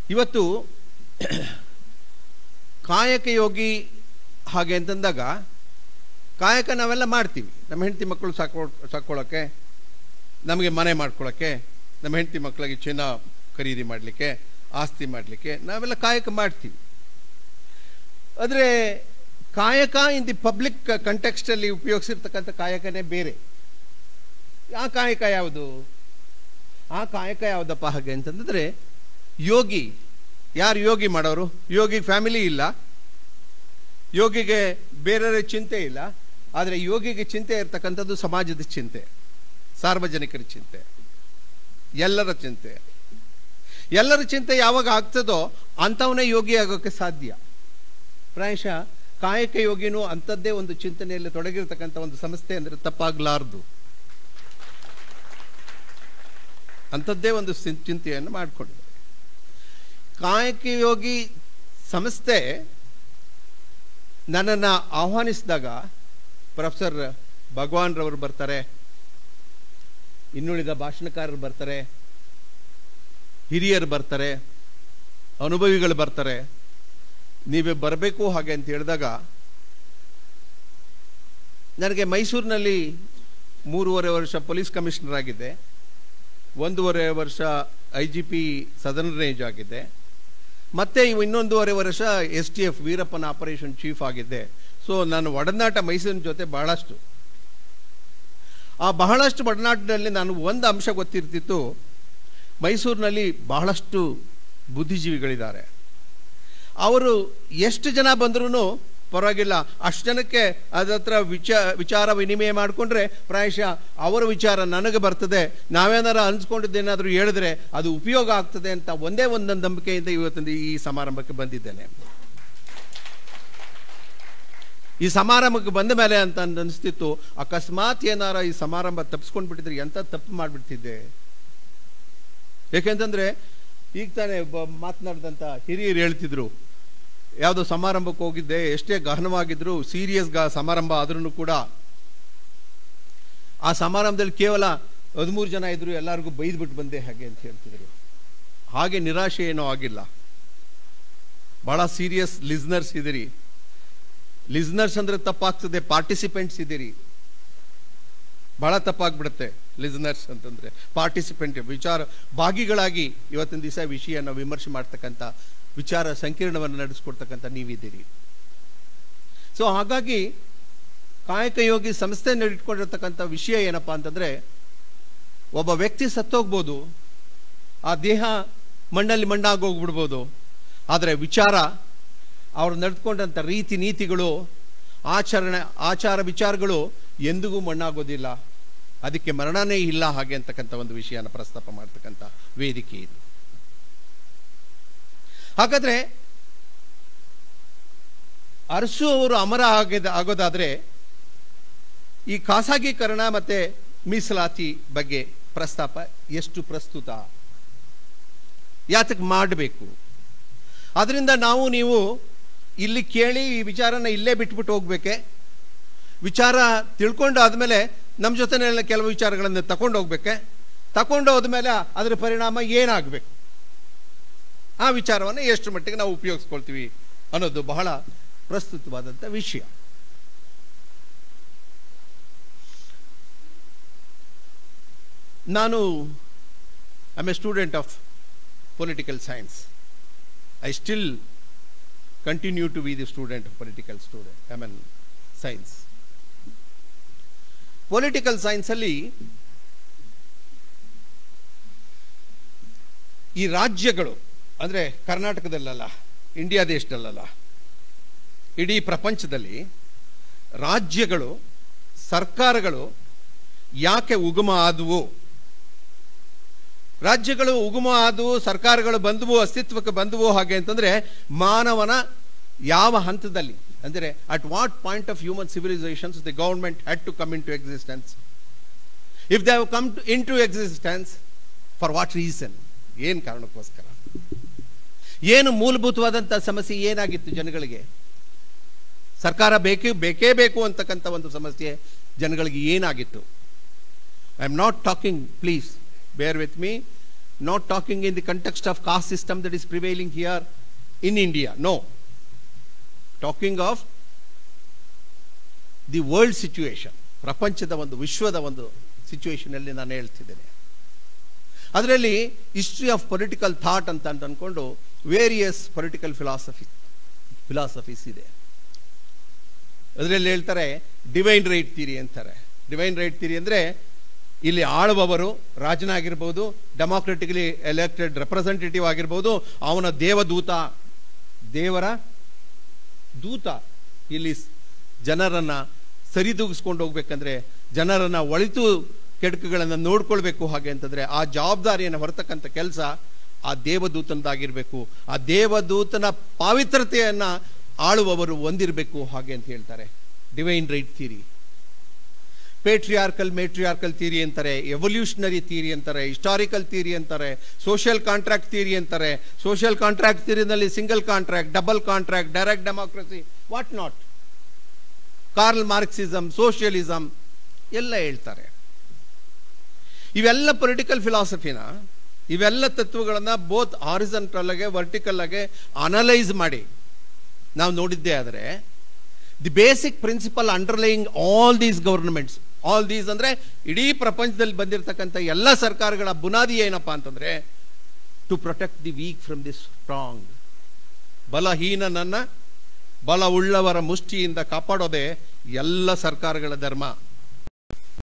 ಇವತ್ತು ಕಾಯಕ ಯೋಗಿ ಹಾಗೆ ಅಂತಂದಾಗ ಕಾಯಕ ನಾವೆಲ್ಲ ಮಾಡ್ತೀವಿ. ನಮ್ಮ ಹೆಂಡತಿ ಮಕ್ಕಳು ಸಾಕೊಳ್ಳೋಕ್ಕೆ, ನಮಗೆ ಮನೆ ಮಾಡ್ಕೊಳ್ಳೋಕ್ಕೆ, ನಮ್ಮ ಹೆಂಡತಿ ಮಕ್ಕಳಿಗೆ ಚಿನ್ನ ಖರೀದಿ ಮಾಡಲಿಕ್ಕೆ, ಆಸ್ತಿ ಮಾಡಲಿಕ್ಕೆ ನಾವೆಲ್ಲ ಕಾಯಕ ಮಾಡ್ತೀವಿ. ಆದರೆ ಕಾಯಕ ಇನ್ ದಿ ಪಬ್ಲಿಕ್ ಕಂಟೆಕ್ಸ್ಟಲ್ಲಿ ಉಪಯೋಗಿಸಿರ್ತಕ್ಕಂಥ ಕಾಯಕನೇ ಬೇರೆ. ಆ ಕಾಯಕ ಯಾವುದು? ಆ ಕಾಯಕ ಯಾವುದಪ್ಪ ಹಾಗೆ ಅಂತಂದರೆ ಯೋಗಿ. ಯಾರು ಯೋಗಿ ಮಾಡೋರು? ಯೋಗಿಗೆ ಫ್ಯಾಮಿಲಿ ಇಲ್ಲ, ಯೋಗಿಗೆ ಬೇರೆಯವರ ಚಿಂತೆ ಇಲ್ಲ. ಆದರೆ ಯೋಗಿಗೆ ಚಿಂತೆ ಇರ್ತಕ್ಕಂಥದ್ದು ಸಮಾಜದ ಚಿಂತೆ, ಸಾರ್ವಜನಿಕರ ಚಿಂತೆ, ಎಲ್ಲರ ಚಿಂತೆ. ಎಲ್ಲರ ಚಿಂತೆ ಯಾವಾಗ ಆಗ್ತದೋ ಅಂಥವನೇ ಯೋಗಿ ಆಗೋಕ್ಕೆ ಸಾಧ್ಯ. ಪ್ರಾಯಶಃ ಕಾಯಕ ಯೋಗಿನೂ ಅಂಥದ್ದೇ ಒಂದು ಚಿಂತನೆಯಲ್ಲಿ ತೊಡಗಿರ್ತಕ್ಕಂಥ ಒಂದು ಸಂಸ್ಥೆ ಅಂದರೆ ತಪ್ಪಾಗಲಾರ್ದು. ಅಂಥದ್ದೇ ಒಂದು ಚಿಂತೆಯನ್ನು ಮಾಡಿಕೊಂಡಿದ್ದಾರೆ. ಕಾಯಕ ಯೋಗಿ ಸಂಸ್ಥೆ ನನ್ನನ್ನು ಆಹ್ವಾನಿಸಿದಾಗ ಪ್ರೊಫೆಸರ್ ಭಗವಾನ್ ರವರು ಬರ್ತಾರೆ, ಇನ್ನುಳಿದ ಭಾಷಣಕಾರರು ಬರ್ತಾರೆ, ಹಿರಿಯರು ಬರ್ತಾರೆ, ಅನುಭವಿಗಳು ಬರ್ತಾರೆ, ನೀವೇ ಬರಬೇಕು ಹಾಗೆ ಅಂತ ಹೇಳಿದಾಗ ನನಗೆ ಮೈಸೂರಿನಲ್ಲಿ 3.5 ವರ್ಷ ಪೊಲೀಸ್ ಕಮಿಷನರ್ ಆಗಿದ್ದೆ, 1.5 ವರ್ಷ IGP ಸದರ್ನ್ ರೇಂಜ್ ಆಗಿದ್ದೆ, ಮತ್ತೆ 1.5 ವರ್ಷ STF ವೀರಪ್ಪನ ಆಪರೇಷನ್ ಚೀಫ್ ಆಗಿದ್ದೆ. ಸೊ ನಾನು ಒಡನಾಟ ಮೈಸೂರಿನ ಜೊತೆ ಬಹಳಷ್ಟು ಒಡನಾಟದಲ್ಲಿ ನಾನು ಒಂದು ಅಂಶ ಗೊತ್ತಿರ್ತಿತ್ತು, ಮೈಸೂರಿನಲ್ಲಿ ಬಹಳಷ್ಟು ಬುದ್ಧಿಜೀವಿಗಳಿದ್ದಾರೆ. ಅವರು ಎಷ್ಟು ಜನ ಬಂದ್ರೂ ಪರವಾಗಿಲ್ಲ, ಅಷ್ಟು ಜನಕ್ಕೆ ಅದತ್ರ ವಿಚಾರ ವಿನಿಮಯ ಮಾಡಿಕೊಂಡ್ರೆ ಪ್ರಾಯಶಃ ಅವರ ವಿಚಾರ ನನಗೆ ಬರ್ತದೆ, ನಾವೇನಾರು ಅನ್ಸ್ಕೊಂಡಿದ್ದೇನಾದರೂ ಹೇಳಿದ್ರೆ ಅದು ಉಪಯೋಗ ಆಗ್ತದೆ ಅಂತ ಒಂದೊಂದು ನಂಬಿಕೆಯಿಂದ ಇವತ್ತಿನ ಈ ಸಮಾರಂಭಕ್ಕೆ ಬಂದಿದ್ದೇನೆ. ಈ ಸಮಾರಂಭಕ್ಕೆ ಬಂದ ಮೇಲೆ ಅಂತ ಅನಿಸ್ತಿತ್ತು, ಅಕಸ್ಮಾತ್ ಏನಾರ ಈ ಸಮಾರಂಭ ತಪ್ಪಿಸ್ಕೊಂಡು ಬಿಟ್ಟಿದ್ರೆ ಎಂಥ ತಪ್ಪು ಮಾಡಿಬಿಡ್ತಿದ್ದೆ. ಏಕೆಂತಂದ್ರೆ ಈಗ ತಾನೇ ಮಾತನಾಡಿದಂಥ ಹಿರಿಯರು ಹೇಳ್ತಿದ್ರು, ಯಾವುದೋ ಸಮಾರಂಭಕ್ಕೆ ಹೋಗಿದ್ದೆ, ಎಷ್ಟೇ ಗಹನವಾಗಿದ್ರು, ಸೀರಿಯಸ್ ಸಮಾರಂಭ ಆದ್ರೂ ಕೂಡ ಆ ಸಮಾರಂಭದಲ್ಲಿ ಕೇವಲ 13 ಜನ ಇದ್ರು, ಎಲ್ಲರಿಗೂ ಬೈದ್ಬಿಟ್ಟು ಬಂದೆ ಹಾಗೆ ಅಂತ ಹೇಳ್ತಿದ್ರು. ಹಾಗೆ ನಿರಾಶೆ ಏನೋ ಆಗಿಲ್ಲ. ಬಹಳ ಸೀರಿಯಸ್ ಲಿಸ್ನರ್ಸ್ ಇದ್ದೀರಿ. ಲಿಸ್ನರ್ಸ್ ಅಂದ್ರೆ ತಪ್ಪಾಗ್ತದೆ, ಪಾರ್ಟಿಸಿಪೆಂಟ್ಸ್ ಇದ್ದೀರಿ, ಬಹಳ ತಪ್ಪಾಗ್ಬಿಡುತ್ತೆ. ಲಿಸ್ನರ್ಸ್ ಅಂತಂದ್ರೆ ಪಾರ್ಟಿಸಿಪೆಂಟ್, ವಿಚಾರ ಭಾಗಿಗಳಾಗಿ ಇವತ್ತಿನ ದಿವಸ ವಿಷಯನ ವಿಮರ್ಶೆ ಮಾಡ್ತಕ್ಕಂಥ, ವಿಚಾರ ಸಂಕಿರಣವನ್ನು ನಡೆಸ್ಕೊಡ್ತಕ್ಕಂಥ ನೀವಿದ್ದೀರಿ. ಸೊ ಹಾಗಾಗಿ ಕಾಯಕ ಯೋಗಿ ಸಂಸ್ಥೆ ಇಟ್ಕೊಂಡಿರ್ತಕ್ಕಂಥ ವಿಷಯ ಏನಪ್ಪಾ ಅಂತಂದ್ರೆ, ಒಬ್ಬ ವ್ಯಕ್ತಿ ಸತ್ತೋಗ್ಬೋದು, ಆ ದೇಹ ಮಣ್ಣಲ್ಲಿ ಮಣ್ಣಾಗೋಗ್ಬಿಡ್ಬೋದು, ಆದರೆ ವಿಚಾರ, ಅವ್ರು ನಡೆದುಕೊಂಡಂಥ ರೀತಿ ನೀತಿಗಳು, ಆಚಾರ ವಿಚಾರಗಳು ಎಂದಿಗೂ ಮಣ್ಣಾಗೋದಿಲ್ಲ. ಅದಕ್ಕೆ ಮರಣನೇ ಇಲ್ಲ ಹಾಗೆ ಅಂತಕ್ಕಂಥ ಒಂದು ವಿಷಯನ ಪ್ರಸ್ತಾಪ ಮಾಡ್ತಕ್ಕಂಥ ವೇದಿಕೆ ಇದು. ಹಾಗಾದ್ರೆ ಅರಸು ಅವರು ಅಮರ ಆಗೋದಾದ್ರೆ ಈ ಖಾಸಗೀಕರಣ ಮತ್ತೆ ಮೀಸಲಾತಿ ಬಗ್ಗೆ ಪ್ರಸ್ತಾಪ ಎಷ್ಟು ಪ್ರಸ್ತುತ, ಯಾತಕ್ಕೆ ಮಾಡಬೇಕು? ಅದರಿಂದ ನೀವು ಇಲ್ಲಿ ಕೇಳಿ ಈ ವಿಚಾರನ ಇಲ್ಲೇ ಬಿಟ್ಬಿಟ್ಟು ಹೋಗ್ಬೇಕೆ? ವಿಚಾರ ತಿಳ್ಕೊಂಡು ಆದ್ಮೇಲೆ ನಮ್ಮ ಜೊತೆನೆಲ್ಲ ಕೆಲವು ವಿಚಾರಗಳನ್ನು ತಗೊಂಡು ಹೋಗ್ಬೇಕೆ? ತಗೊಂಡು ಹೋದ್ಮೇಲೆ ಅದರ ಪರಿಣಾಮ ಏನಾಗಬೇಕು, ಆ ವಿಚಾರವನ್ನು ಎಷ್ಟು ಮಟ್ಟಿಗೆ ನಾವು ಉಪಯೋಗಿಸ್ಕೊಳ್ತೀವಿ ಅನ್ನೋದು ಬಹಳ ಪ್ರಸ್ತುತವಾದಂಥ ವಿಷಯ. ನಾನು I am a student of political science. I still continue to be the student of science. Political science ಅಲ್ಲಿ ಈ ರಾಜ್ಯಗಳು ಅಂದ್ರೆ ಕರ್ನಾಟಕದಲ್ಲ, ಇಂಡಿಯಾ ದೇಶದಲ್ಲ, ಇಡೀ ಪ್ರಪಂಚದಲ್ಲಿ ರಾಜ್ಯಗಳು, ಸರ್ಕಾರಗಳು ಯಾಕೆ ಉಗಮ ಆದವು, ರಾಜ್ಯಗಳು ಉಗಮ ಆದವು, ಸರ್ಕಾರಗಳು ಬಂದವು, ಅಸ್ತಿತ್ವಕ್ಕೆ ಬಂದವು ಹಾಗೆ ಅಂತಂದ್ರೆ ಮಾನವನ ಯಾವ ಹಂತದಲ್ಲಿ, ಅಂದರೆ at what point of human civilisations the government had to come into existence. If they have come into existence, for what reason, ಏನು ಕಾರಣಕ್ಕೋಸ್ಕರ, ಏನು ಮೂಲಭೂತವಾದಂಥ ಸಮಸ್ಯೆ ಏನಾಗಿತ್ತು ಜನಗಳಿಗೆ, ಸರ್ಕಾರ ಬೇಕೇ ಬೇಕು ಅಂತಕ್ಕಂಥ ಒಂದು ಸಮಸ್ಯೆ ಜನಗಳಿಗೆ ಏನಾಗಿತ್ತು. I am not talking, please bear with me, not talking in the context of caste system that is prevailing here in India. No. Talking of the world situation. ಪ್ರಪಂಚದ ಒಂದು ವಿಶ್ವದ ಒಂದು ಸಿಚುವೇಶನಲ್ಲಿ ನಾನು ಹೇಳ್ತಿದ್ದೇನೆ. ಅದರಲ್ಲಿ ಹಿಸ್ಟ್ರಿ ಆಫ್ ಪೊಲಿಟಿಕಲ್ ಥಾಟ್ ಅಂತ ಅಂದ್ಕೊಂಡು various political philosophies ಇದೆ. ಅದರಲ್ಲಿ ಹೇಳ್ತಾರೆ ಡಿವೈನ್ ರೈಟ್ ಥಿಯರಿ ಅಂತಾರೆ. ಡಿವೈನ್ ರೈಟ್ ಥಿಯರಿ ಅಂದರೆ ಇಲ್ಲಿ ಆಳುವವರು ರಾಜನಾಗಿರ್ಬೋದು, ಡೆಮಾಕ್ರೆಟಿಕಲಿ ಎಲೆಕ್ಟೆಡ್ ರೆಪ್ರೆಸೆಂಟೇಟಿವ್ ಆಗಿರ್ಬೋದು, ಅವನ ದೇವರ ದೂತ ಇಲ್ಲಿ ಜನರನ್ನು ಸರಿದೂಗಿಸ್ಕೊಂಡು ಹೋಗ್ಬೇಕಂದ್ರೆ, ಜನರನ್ನು ಒಳಿತು ಕೆಡುಕುಗಳನ್ನು ನೋಡ್ಕೊಳ್ಬೇಕು. ಹಾಗೆ ಅಂತಂದರೆ ಆ ಜವಾಬ್ದಾರಿಯನ್ನು ಹೊರತಕ್ಕಂಥ ಕೆಲಸ ಆ ದೇವದೂತನದಾಗಿರಬೇಕು. ಆ ದೇವದೂತನ ಪಾವಿತ್ರತೆಯನ್ನು ಆಳುವವರು ಹೊಂದಿರಬೇಕು ಹಾಗೆ ಅಂತ ಹೇಳ್ತಾರೆ. Divine right theory. Matriarchal theory ಅಂತಾರೆ, ಎವಲ್ಯೂಷನರಿ ಥಿಯರಿ ಅಂತಾರೆ, ಹಿಸ್ಟಾರಿಕಲ್ ಥಿಯರಿ ಅಂತಾರೆ, ಸೋಷಿಯಲ್ ಕಾಂಟ್ರಾಕ್ಟ್ ಥಿಯರಿ ಅಂತಾರೆ. ಸೋಷಿಯಲ್ ಕಾಂಟ್ರಾಕ್ಟ್ ಥಿಯರಿನಲ್ಲಿ single contract, double contract, direct democracy, what not, Karl Marxism, socialism ಎಲ್ಲ ಹೇಳ್ತಾರೆ. ಇವೆಲ್ಲ ಪೊಲಿಟಿಕಲ್ ಫಿಲಾಸಫಿನ, ಇವೆಲ್ಲ ತತ್ವಗಳನ್ನು ಬೋತ್ ಹಾರಿಜಾಂಟಲ್ ಆಗಿ ವರ್ಟಿಕಲ್ ಆಗಿ ಅನಲೈಸ್ ಮಾಡಿ ನಾವು ನೋಡಿದ್ದೇ ಆದರೆ the basic principle underlying all these governments, all these ಅಂದರೆ ಇಡೀ ಪ್ರಪಂಚದಲ್ಲಿ ಬಂದಿರತಕ್ಕಂಥ ಎಲ್ಲ ಸರ್ಕಾರಗಳ ಬುನಾದಿ ಏನಪ್ಪಾ ಅಂತಂದರೆ to protect the weak from the strong. ಬಲಹೀನನನ್ನು ಬಲವುಳ್ಳವರ ಮುಷ್ಟಿಯಿಂದ ಕಾಪಾಡೋದೇ ಎಲ್ಲ ಸರ್ಕಾರಗಳ ಧರ್ಮ.